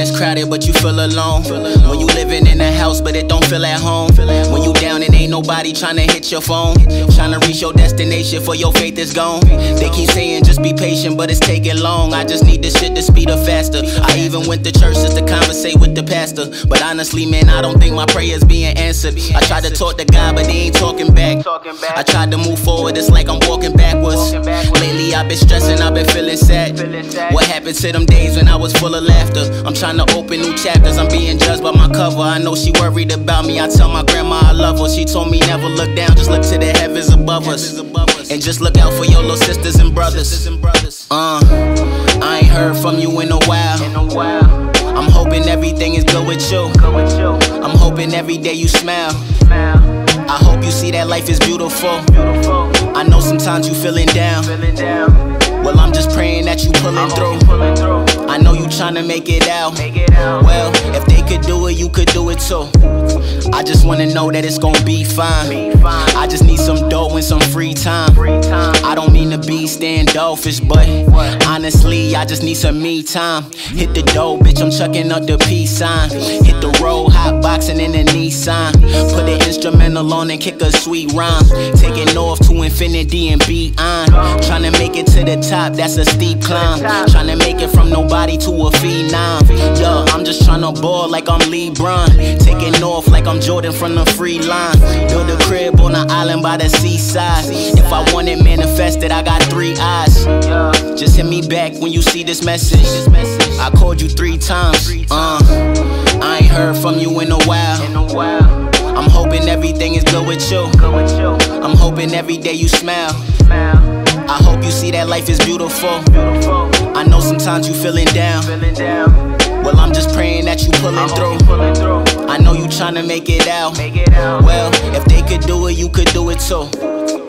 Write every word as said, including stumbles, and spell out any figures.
it's crowded, but you feel alone. When you living in a house, but it don't feel at home. When you down and ain't nobody tryna hit your phone, tryna reach your destination for your faith is gone. They keep saying just be patient, but it's taking long. I just need this shit to speed up faster. I even went to church just to conversate with the pastor, but honestly, man, I don't think my prayers being answered. I tried to talk to God, but he ain't talking back. I tried to move forward, it's like I'm walking backwards. Lately I've been stressing, I've been feeling sad. What happened to them days when I was full of laughter? I'm trying to open new chapters, I'm being judged by my cover. I know she worried about me, I tell my grandma I love her. She told me never look down, just look to the heavens above us. And just look out for your little sisters and brothers. Uh, I ain't heard from you in a while. I'm hoping everything is good with you. I'm hoping every day you smile. I hope you see that life is beautiful. I know sometimes you feeling down. Well, I'm just praying that you pulling through. I know you tryna make it out. Well, if they could do it, you could do it too. I just wanna know that it's gonna be fine. I just need some dough and some free time. I don't mean to be standoffish, but honestly, I just need some me time. Hit the dough, bitch, I'm chucking up the peace sign. Hit the road, hot boxing in the Nissan. Put the instrumental on and kick a sweet rhyme. Taking north to infinity and beyond. Tryna make it to the top, that's a steep climb. Tryna make it from nobody to a phenom. Yo, I'm just tryna ball like I'm LeBron. Taking north like I'm Jordan from the free line. Build a crib on an island by the seaside. If I want it manifested, I got three eyes. Just hit me back when you see this message. I called you three times. Uh, I ain't heard from you in a while. I'm hoping everything is good with you. I'm hoping every day you smile. I hope you see that life is beautiful. I know sometimes you feeling down. Well, I'm just praying that you pulling through. I know you tryna make it out. Well, if they could do it, you could do it too.